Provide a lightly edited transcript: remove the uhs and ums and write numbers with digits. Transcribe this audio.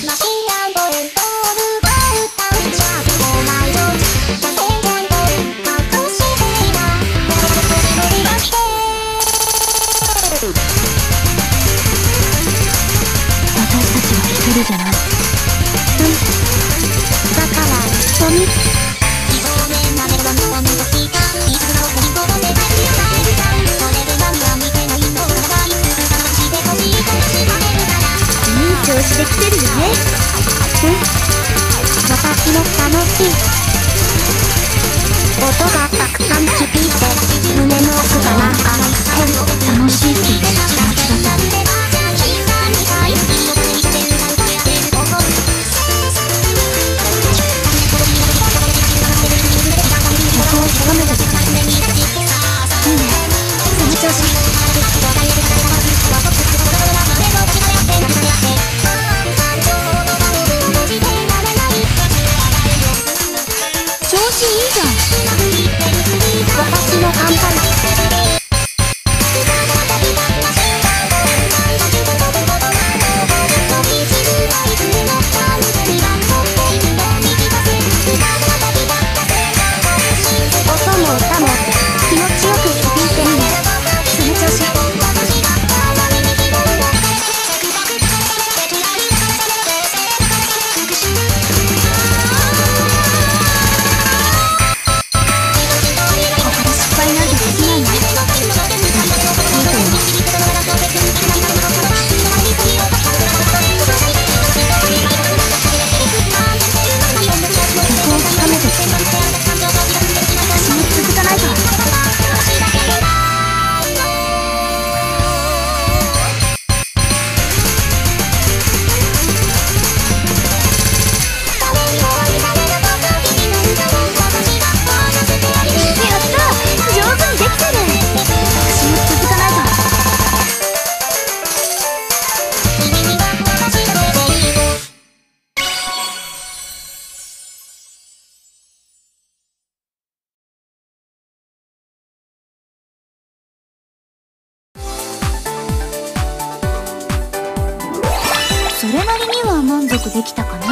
じゃない。だからゴミいい調子で来てるよね。私も楽しい。音がたくさん響いて胸の奥がなんか変。楽しいっていう気持ちだった。それなりには満足できたかな。